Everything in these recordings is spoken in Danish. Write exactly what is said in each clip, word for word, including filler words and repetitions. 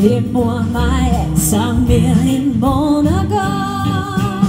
det mor mig altså mere end morgen og går.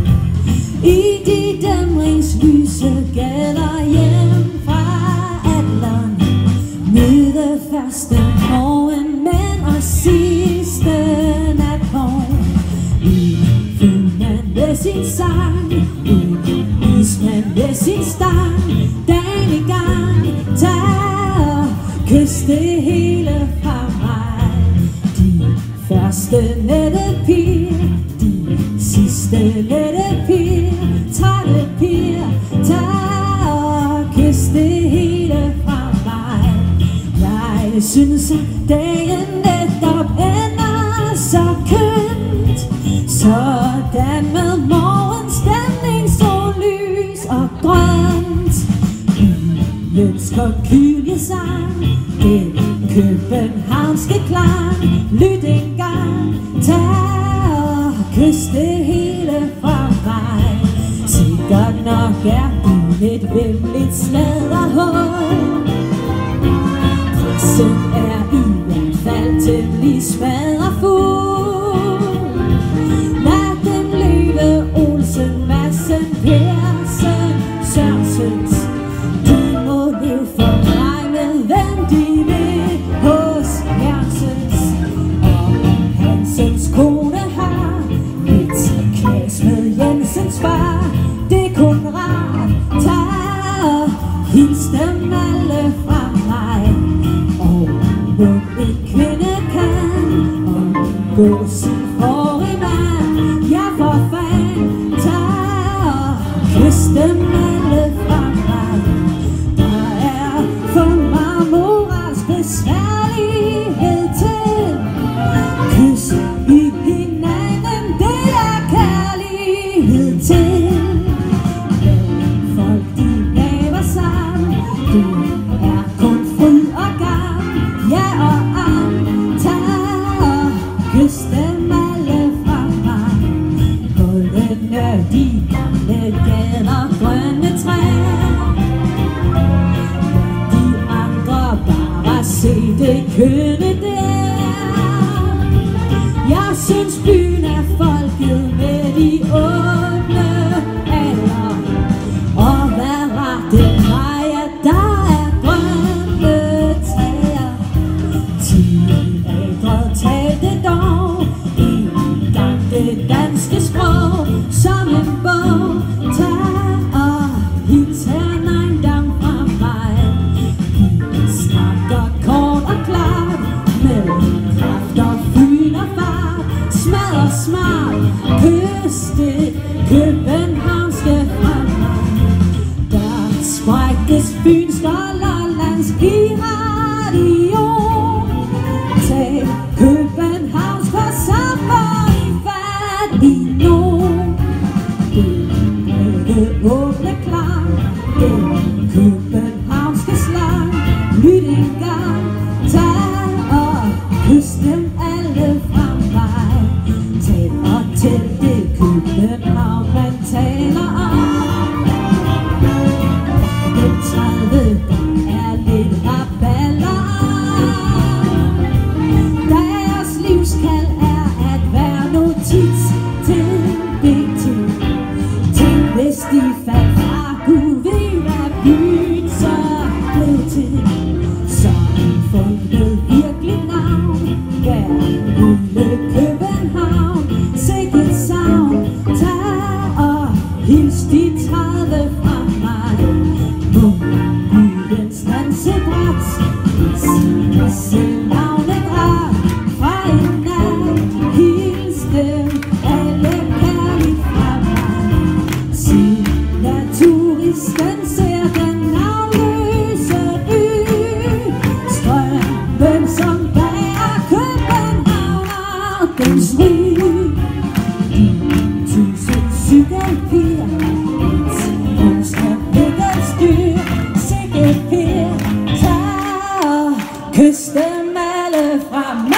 I de dæmringslyse gader hjem fra Atlerne, møde første morgen, men og sidste natmorgen. I fuglen med sin sang, i ismand med sin stang, dagen i gang, tag og kys det hele fra mig. De første lette piger, de sidste lette piger, trætte piger, tag og kys det hele fra mig. Jeg synes at dagen netop ender så kønt, sådan med morgenstemning, sollys og grønt. Byens kokyljesang, den københavnske klang, lyt engang, tag og kys det hele fra mig. Sikkert nok er du et vemmeligt sladderhul, pressen er i hvert fald temmelig smadderfuld. Lad dem leve Olsen, Madsen, Persen, Sørensens. De må leve for mig med hvem de vil hos Hersens. Og Hansens kone har lidt knas med Jensens far. Det er kun rart, tag og hils dem alle fra mig. Og hvor en kvinde kan omgå sin forrige mand, ja for fanden, tag og kys dem alle fra mig. Der er for mig morals besværlighed til. Kys i hinanden, det er kærlighed til. Folk de laver sammen, det er kun fryd og gavn, ja og am, tag og kys dem alle fra mig. Hullene, de gamle gader, grønne træer, de andre bare se det kønne der. Jeg synes byen er folket med de åbne alder, og hvad rart det plejer, der er grønne træer. Teenagere talte dog en gang det danske sprog som en bog, tag og hils Hernegn dam fra mig. Vi snakker kort og klart med kraft og fyn og fart, smadrer smart, kys det københavnske fra mig. Der sprækkes Fyns og Lollands i radio, tag Københavns for sommer i fat i nogen. Det åbne klang, den københavnske slang, lyt engang, tag og kys dem alle fra mig. Tal og til det København man taler om, den tredive der er lidt raballer. Deres livskald er at være notits til B T. Tænk hvis de faldt fra, Gud ved hvad byen så blev til. Sådan fundet virkelig navn, hver lille København, sikkert savn, tag og hils de tredive fra mig. På byens dansebræt, hvis navnet er fra en nat, hils dem alle kærligt fra mig. Sig naturisten ser den navnløse ø, strømmen som bærer københavner dens ry. Tusind cykelpiger, et onsdag styr, sikkert per, tag og kys dem alle fra mig.